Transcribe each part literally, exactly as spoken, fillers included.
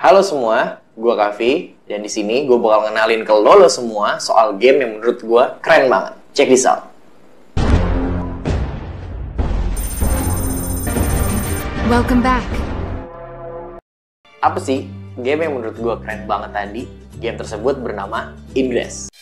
Halo semua, gue Kavi, dan di sini gue bakal ngenalin ke lo, lo semua soal game yang menurut gue keren banget. Check this out. Welcome back. Apa sih game yang menurut gue keren banget tadi? Game tersebut bernama Ingress.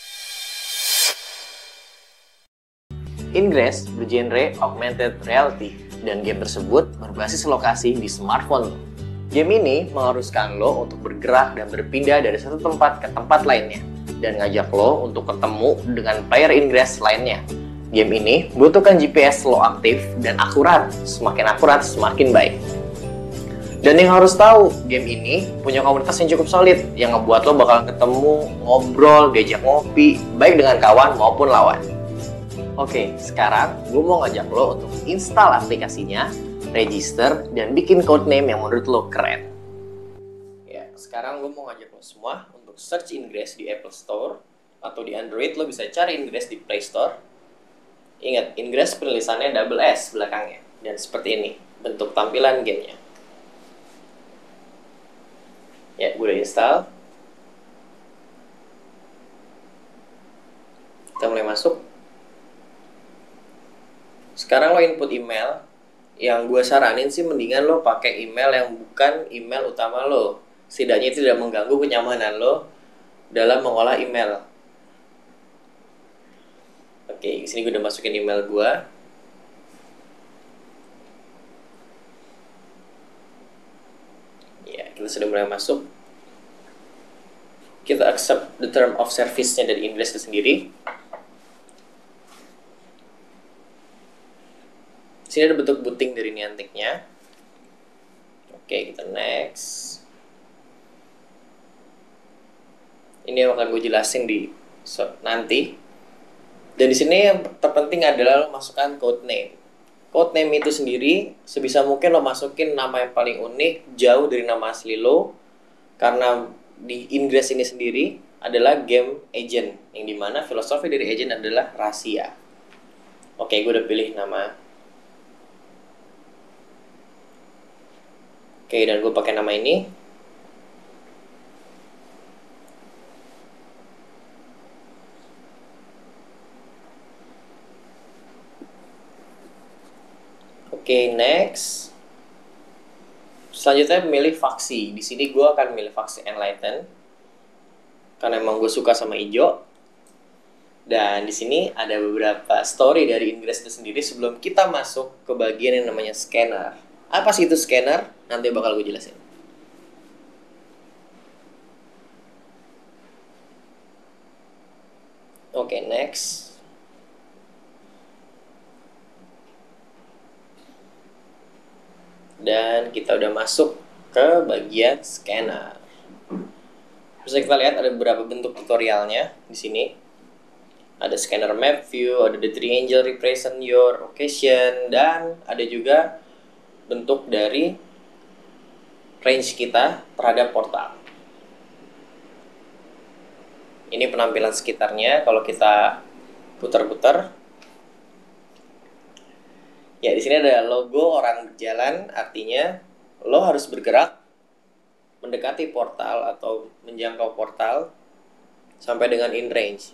Ingress bergenre augmented reality, dan game tersebut berbasis lokasi di smartphone lo. Game ini mengharuskan lo untuk bergerak dan berpindah dari satu tempat ke tempat lainnya, dan ngajak lo untuk ketemu dengan player Ingress lainnya. Game ini butuhkan G P S lo aktif dan akurat, semakin akurat semakin baik. Dan yang harus tahu, game ini punya komunitas yang cukup solid, yang ngebuat lo bakal ketemu, ngobrol, diajak ngopi, baik dengan kawan maupun lawan. Oke, sekarang gue mau ngajak lo untuk install aplikasinya, register, dan bikin codename yang menurut lo keren. Ya, sekarang gue mau ngajak lo semua untuk search Ingress di Apple Store, atau di Android lo bisa cari Ingress di Play Store. Ingat, Ingress penulisannya double S belakangnya, dan seperti ini bentuk tampilan gamenya. Ya, gue udah install. Kita mulai masuk. Sekarang lo input email. Yang gue saranin sih mendingan lo pakai email yang bukan email utama lo. Setidaknya itu tidak mengganggu kenyamanan lo dalam mengolah email. Oke, di sini gue udah masukin email gue. Ya, kita sudah mulai masuk. Kita accept the term of service-nya dari Ingress itu sendiri. Di sini ada bentuk booting dari Niantic-nya. Oke, kita next. Ini yang akan gue jelasin di so, nanti. Dan di sini yang terpenting adalah lo masukkan codename. Codename itu sendiri sebisa mungkin lo masukin nama yang paling unik, jauh dari nama asli lo. Karena di Ingress ini sendiri adalah game agent, yang dimana filosofi dari agent adalah rahasia. Oke, gue udah pilih nama. Oke, dan gue pakai nama ini. Oke, next. Selanjutnya memilih faksi. Di sini gue akan memilih faksi Enlighten, karena emang gue suka sama hijau. Dan di sini ada beberapa story dari Ingress itu sendiri sebelum kita masuk ke bagian yang namanya scanner. Apa sih itu scanner? Nanti bakal gue jelasin. Oke, okay, next. Dan kita udah masuk ke bagian scanner. Bisa kita lihat ada beberapa bentuk tutorialnya di sini. Ada scanner map view, ada the three angel represent your location, dan ada juga bentuk dari range kita terhadap portal. Ini penampilan sekitarnya kalau kita putar-putar. Ya, di sini ada logo orang berjalan, artinya lo harus bergerak mendekati portal atau menjangkau portal sampai dengan in range.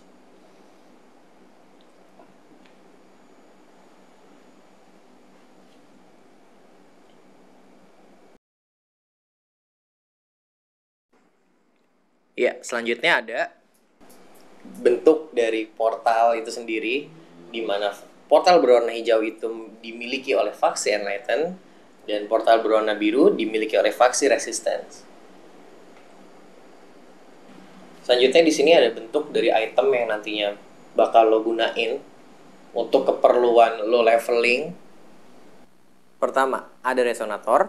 Ya, selanjutnya ada bentuk dari portal itu sendiri, di mana portal berwarna hijau itu dimiliki oleh faksi Enlighten, dan portal berwarna biru dimiliki oleh faksi Resistance. Selanjutnya di sini ada bentuk dari item yang nantinya bakal lo gunain untuk keperluan lo leveling. Pertama, ada resonator,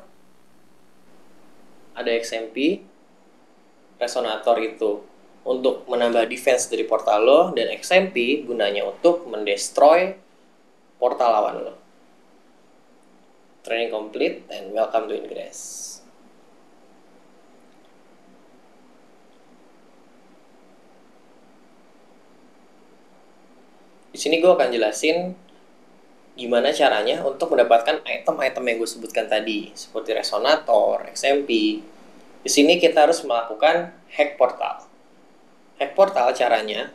ada X M P. Resonator itu untuk menambah defense dari portal lo, dan X M P gunanya untuk mendestroy portal lawan lo. Training complete and welcome to Ingress. Di sini gue akan jelasin gimana caranya untuk mendapatkan item-item yang gue sebutkan tadi, seperti resonator, X M P, Di sini kita harus melakukan hack portal. Hack portal caranya,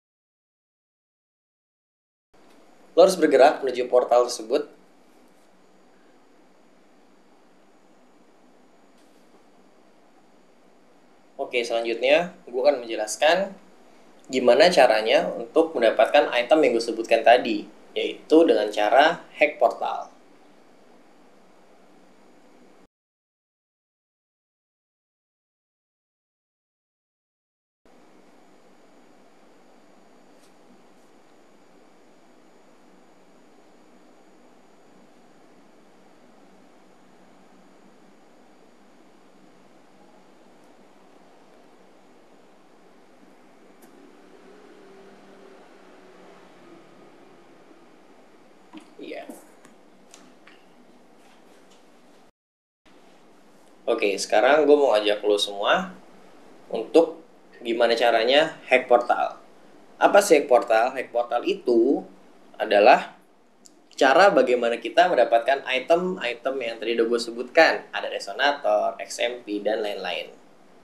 lo harus bergerak menuju portal tersebut. Oke, selanjutnya gue akan menjelaskan gimana caranya untuk mendapatkan item yang gue sebutkan tadi, yaitu dengan cara hack portal. Iya. Oke, sekarang gue mau ajak lo semua untuk gimana caranya hack portal. Apa sih hack portal? Hack portal itu adalah cara bagaimana kita mendapatkan item-item yang tadi udah gue sebutkan. Ada resonator, X M P, dan lain-lain.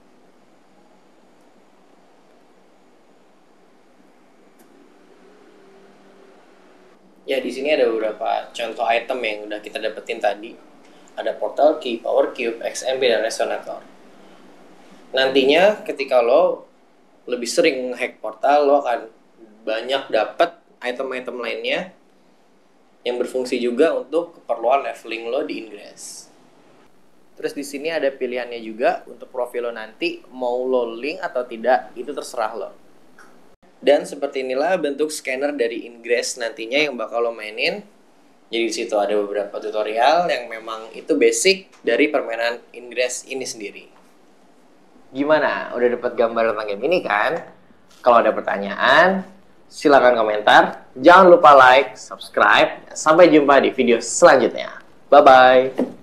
Ya, di sini ada beberapa contoh item yang udah kita dapetin tadi. Ada portal key, power cube, X M P, dan resonator. Nantinya ketika lo lebih sering hack portal, lo akan banyak dapat item-item lainnya yang berfungsi juga untuk keperluan leveling lo di Ingress. Terus di sini ada pilihannya juga untuk profil lo nanti, mau lo link atau tidak, itu terserah lo. Dan seperti inilah bentuk scanner dari Ingress nantinya yang bakal lo mainin. Jadi di situ ada beberapa tutorial yang memang itu basic dari permainan Ingress ini sendiri. Gimana? Udah dapat gambar tentang game ini kan? Kalau ada pertanyaan, silakan komentar. Jangan lupa like, subscribe. Sampai jumpa di video selanjutnya. Bye-bye.